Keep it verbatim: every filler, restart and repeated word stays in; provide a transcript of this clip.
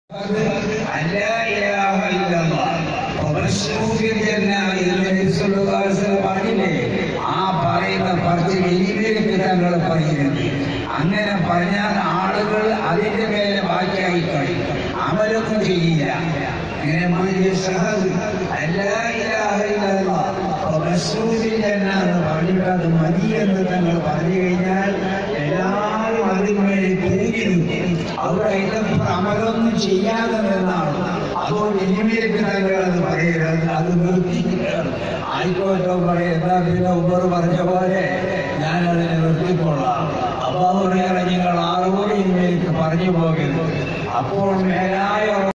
ആ പറയുന്ന കുറച്ച് ഇനിമേലേക്ക് തങ്ങൾ പറയുന്നത് അങ്ങനെ പറഞ്ഞാൽ ആളുകൾ അതിന്റെ മേലെ ബാക്കിയായി കഴിയും, അമലൊന്നും ചെയ്യില്ല. അങ്ങനെ പറഞ്ഞിട്ട് അത് മതി എന്ന് തങ്ങൾ പറഞ്ഞു കഴിഞ്ഞാൽ എല്ലാവരും അതിന്മേൽ തൂങ്ങി നിൽക്കും. അവിടെ ഇതപ്പോൾ അമലൊന്നും ചെയ്യാതെ നിന്നാണ്. അതുകൊണ്ട് ഇനിമേലേക്ക് തങ്ങൾ അത് പറയരുത്, അത് നിർത്തിക്കുകയാണ്. ആയിക്കോട്ടോ പറയും, എന്നാ പിന്നെ ഉമ്മർ പറഞ്ഞ പോലെ ഞാനതിനെ നിർത്തിക്കൊള്ളാം. അപ്പൊ നിങ്ങൾ ആറുകൂടി ഇനിമേലേക്ക് പറഞ്ഞു പോകരുത്. അപ്പോൾ മേലായ